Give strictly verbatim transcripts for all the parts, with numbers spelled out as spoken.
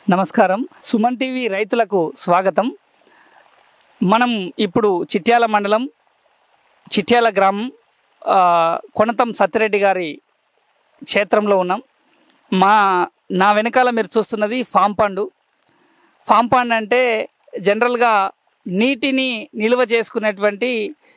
నమస్కారం. సుమన్ టీవీ రైతులకు స్వాగతం. మనం ఇప్పుడు చిట్యాల మండలం చిట్యాల గ్రామం కొనతం సత్యరెడ్డి గారి క్షేత్రంలో ఉన్నాం. మా నా వెనకాల మీరు చూస్తున్నది ఫామ్ పండు. ఫామ్ పండు అంటే జనరల్గా నీటిని నిల్వ చేసుకునేటువంటి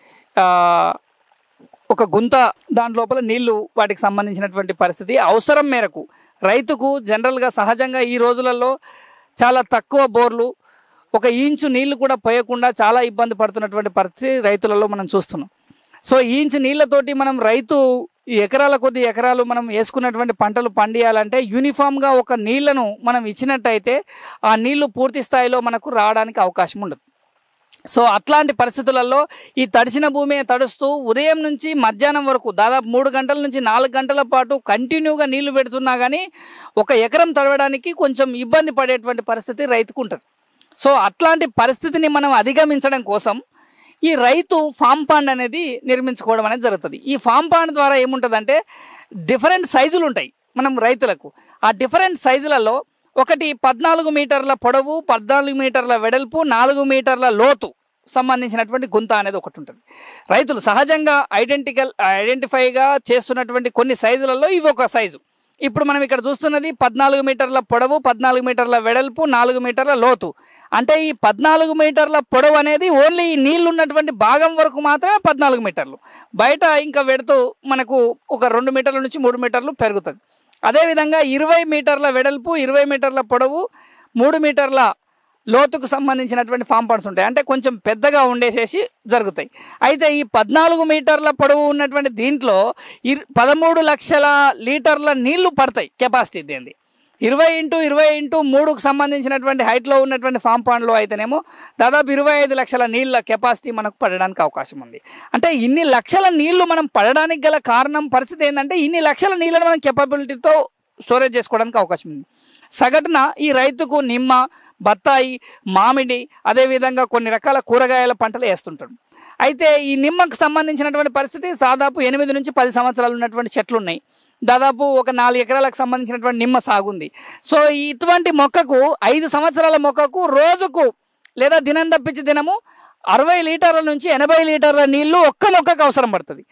ఒక గుంత, దాని లోపల నీళ్లు వాటికి సంబంధించినటువంటి పరిస్థితి. అవసరం మేరకు రైతుకు జనరల్గా సహజంగా ఈ రోజులలో చాలా తక్కువ బోర్లు, ఒక ఇంచు నీళ్లు కూడా పోయకుండా చాలా ఇబ్బంది పడుతున్నటువంటి పరిస్థితి రైతులలో మనం చూస్తున్నాం. సో ఈ ఇంచు నీళ్ళతోటి మనం రైతు ఎకరాల కొద్ది ఎకరాలు మనం వేసుకున్నటువంటి పంటలు పండియాలంటే యూనిఫామ్గా ఒక నీళ్లను మనం ఇచ్చినట్టయితే ఆ నీళ్లు పూర్తి స్థాయిలో మనకు రావడానికి అవకాశం ఉండదు. సో అట్లాంటి పరిస్థితులలో ఈ తడిసిన భూమి తడుస్తూ ఉదయం నుంచి మధ్యాహ్నం వరకు దాదాపు మూడు గంటల నుంచి నాలుగు గంటల పాటు కంటిన్యూగా నీళ్లు పెడుతున్నా కానీ ఒక ఎకరం తడవడానికి కొంచెం ఇబ్బంది పడేటువంటి పరిస్థితి రైతుకు ఉంటుంది. సో అట్లాంటి పరిస్థితిని మనం అధిగమించడం కోసం ఈ రైతు ఫామ్ పాండ్ అనేది నిర్మించుకోవడం అనేది జరుగుతుంది. ఈ ఫామ్ పాండ్ ద్వారా ఏముంటుందంటే డిఫరెంట్ సైజులు ఉంటాయి మనం రైతులకు. ఆ డిఫరెంట్ సైజులలో ఒకటి పద్నాలుగు మీటర్ల పొడవు, పద్నాలుగు మీటర్ల వెడల్పు, నాలుగు మీటర్ల లోతు సంబంధించినటువంటి గుంత అనేది ఒకటి ఉంటుంది. రైతులు సహజంగా ఐడెంటికల్ ఐడెంటిఫైగా చేస్తున్నటువంటి కొన్ని సైజులలో ఇవి ఒక సైజు. ఇప్పుడు మనం ఇక్కడ చూస్తున్నది పద్నాలుగు మీటర్ల పొడవు, పద్నాలుగు మీటర్ల వెడల్పు, నాలుగు మీటర్ల లోతు. అంటే ఈ పద్నాలుగు మీటర్ల పొడవు అనేది ఓన్లీ నీళ్ళు ఉన్నటువంటి భాగం వరకు మాత్రమే పద్నాలుగు మీటర్లు. బయట ఇంకా వెడుతూ మనకు ఒక రెండు మీటర్ల నుంచి మూడు మీటర్లు పెరుగుతుంది. అదేవిధంగా ఇరవై మీటర్ల వెడల్పు, ఇరవై మీటర్ల పొడవు, మూడు మీటర్ల లోతుకు సంబంధించినటువంటి ఫామ్ పాండ్స్ ఉంటాయి. అంటే కొంచెం పెద్దగా ఉండేసేసి జరుగుతాయి. అయితే ఈ పద్నాలుగు మీటర్ల పొడవు ఉన్నటువంటి దీంట్లో ఇర్ పదమూడు లక్షల లీటర్ల నీళ్లు పడతాయి కెపాసిటీ దీనిది. ఇరవై ఇంటూ ఇరవై ఇంటూ మూడుకు సంబంధించినటువంటి హైట్లో ఉన్నటువంటి ఫామ్ పాండ్లో అయితేనేమో దాదాపు ఇరవై ఐదు లక్షల నీళ్ళ కెపాసిటీ మనకు పడడానికి అవకాశం ఉంది. అంటే ఇన్ని లక్షల నీళ్లు మనం పడడానికి గల కారణం పరిస్థితి ఏంటంటే ఇన్ని లక్షల నీళ్ళను మనం కెపాబిలిటీతో స్టోరేజ్ చేసుకోవడానికి అవకాశం ఉంది. సగటున ఈ రైతుకు నిమ్మ, బత్తాయి, మామిడి, అదేవిధంగా కొన్ని రకాల కూరగాయల పంటలు వేస్తుంటాడు. అయితే ఈ నిమ్మకు సంబంధించినటువంటి పరిస్థితి దాదాపు ఎనిమిది నుంచి పది సంవత్సరాలు ఉన్నటువంటి చెట్లు ఉన్నాయి. దాదాపు ఒక నాలుగు ఎకరాలకు సంబంధించినటువంటి నిమ్మ సాగుంది. సో ఇటువంటి మొక్కకు ఐదు సంవత్సరాల మొక్కకు రోజుకు లేదా దినం తప్పించి దినము అరవై లీటర్ల నుంచి ఎనభై లీటర్ల నీళ్లు ఒక్క మొక్కకు అవసరం పడుతుంది.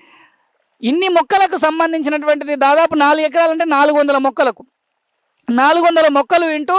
ఇన్ని మొక్కలకు సంబంధించినటువంటిది దాదాపు నాలుగు ఎకరాలు అంటే నాలుగు వందల మొక్కలకు నాలుగు వందల మొక్కలు ఇంటూ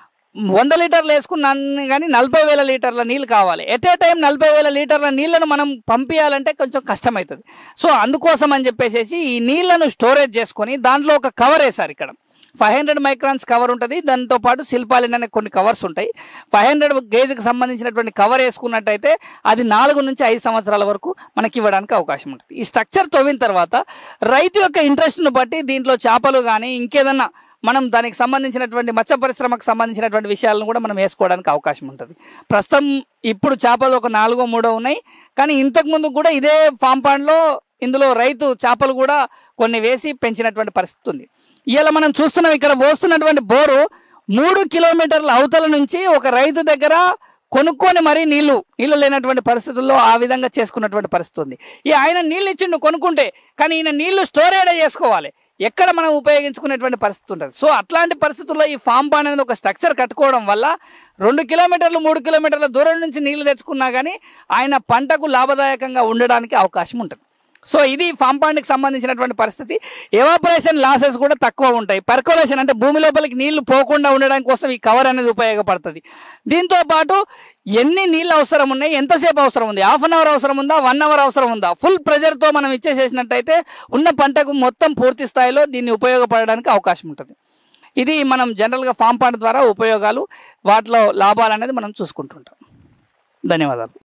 వంద లీటర్లు వేసుకున్నాను కానీ నలభై వేల లీటర్ల నీళ్ళు కావాలి. ఎట్ ఏ టైం నలభై వేల లీటర్ల నీళ్లను మనం పంపించాలంటే కొంచెం కష్టమవుతుంది. సో అందుకోసం అని చెప్పేసి ఈ నీళ్లను స్టోరేజ్ చేసుకొని దాంట్లో ఒక కవర్ వేశారు. ఇక్కడ ఫైవ్ హండ్రెడ్ మైక్రాన్స్ కవర్ ఉంటుంది. దాంతోపాటు సిల్పాలిన్ అనే కొన్ని కవర్స్ ఉంటాయి. ఫైవ్ హండ్రెడ్ గేజ్కి సంబంధించినటువంటి కవర్ వేసుకున్నట్టయితే అది నాలుగు నుంచి ఐదు సంవత్సరాల వరకు మనకి ఇవ్వడానికి అవకాశం ఉంటుంది. ఈ స్ట్రక్చర్ తవ్విన తర్వాత రైతు యొక్క ఇంట్రెస్ట్ను బట్టి దీంట్లో చేపలు కానీ ఇంకేదన్నా మనం దానికి సంబంధించినటువంటి మత్స్య పరిశ్రమకు సంబంధించినటువంటి విషయాలను కూడా మనం వేసుకోవడానికి అవకాశం ఉంటుంది. ప్రస్తుతం ఇప్పుడు చేపలు ఒక నాలుగో మూడో ఉన్నాయి. కానీ ఇంతకుముందు కూడా ఇదే ఫామ్ పాండ్లో ఇందులో రైతు చేపలు కూడా కొన్ని వేసి పెంచినటువంటి పరిస్థితి ఉంది. ఇవాళ మనం చూస్తున్నాం ఇక్కడ పోస్తున్నటువంటి బోరు మూడు కిలోమీటర్ల అవతల నుంచి ఒక రైతు దగ్గర కొనుక్కొని మరీ నీళ్లు నీళ్ళు లేనటువంటి పరిస్థితుల్లో ఆ విధంగా చేసుకున్నటువంటి పరిస్థితి ఉంది. ఈ ఆయన నీళ్ళు ఇచ్చిండు కొనుక్కుంటే, కానీ ఈయన నీళ్లు స్టోరేజ్ చేసుకోవాలి, ఎక్కడ మనం ఉపయోగించుకునేటువంటి పరిస్థితి ఉంటుంది. సో అట్లాంటి పరిస్థితుల్లో ఈ ఫామ్ పాండ్ అనేది ఒక స్ట్రక్చర్ కట్టుకోవడం వల్ల రెండు కిలోమీటర్లు మూడు కిలోమీటర్ల దూరం నుంచి నీళ్లు తెచ్చుకున్నా కానీ ఆయన పంటకు లాభదాయకంగా ఉండడానికి అవకాశం ఉంటుంది. సో ఇది ఫామ్ పాండ్కి సంబంధించినటువంటి పరిస్థితి. ఎవాపరేషన్ లాసెస్ కూడా తక్కువ ఉంటాయి. పర్కోలేషన్ అంటే భూమి లోపలికి నీళ్లు పోకుండా ఉండడానికి కోసం ఈ కవర్ అనేది ఉపయోగపడుతుంది. దీంతో పాటు ఎన్ని నీళ్ళు అవసరం ఉన్నాయి, ఎంతసేపు అవసరం ఉంది, హాఫ్ అన్ అవర్ అవసరం ఉందా, వన్ అవర్ అవసరం ఉందా, ఫుల్ ప్రెజర్తో మనం ఇచ్చేసేసినట్టయితే ఉన్న పంటకు మొత్తం పూర్తి స్థాయిలో దీన్ని ఉపయోగపడడానికి అవకాశం ఉంటుంది. ఇది మనం జనరల్గా ఫామ్ పాండ్ ద్వారా ఉపయోగాలు, వాటిలో లాభాలు అనేది మనం చూసుకుంటుంటాం. ధన్యవాదాలు.